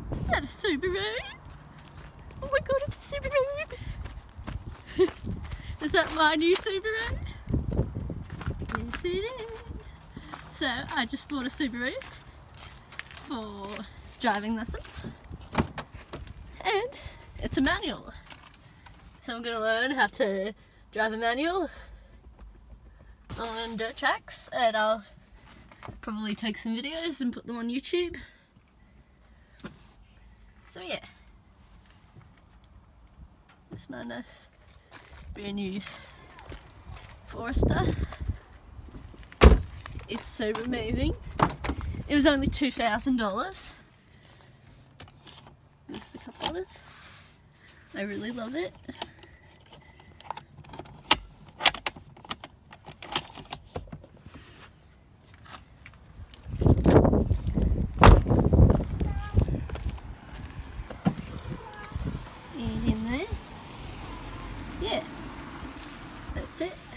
Is that a Subaru? Oh my god, it's a Subaru! Is that my new Subaru? Yes it is. So I just bought a Subaru for driving lessons and it's a manual. So I'm going to learn how to drive a manual on dirt tracks and I'll probably take some videos and put them on YouTube. So yeah, this is my nice brand new Forrester. It's so amazing. It was only $2,000. This is the cup holders. I really love it. And in there, yeah, that's it.